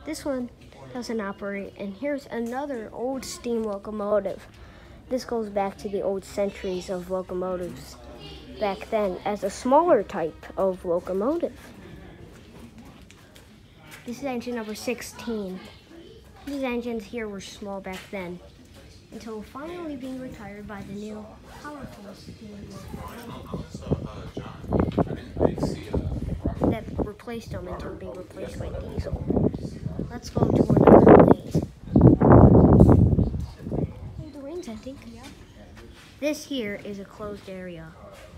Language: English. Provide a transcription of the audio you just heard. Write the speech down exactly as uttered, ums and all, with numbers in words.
This one doesn't operate. And here's another old steam locomotive. This goes back to the old centuries of locomotives back then as a smaller type of locomotive. This is engine number sixteen. These engines here were small back then, until finally being retired by the new powerful steam that replaced them until being replaced by diesel. Let's go to another lane. Oh, the rain's ending. This here is a closed area.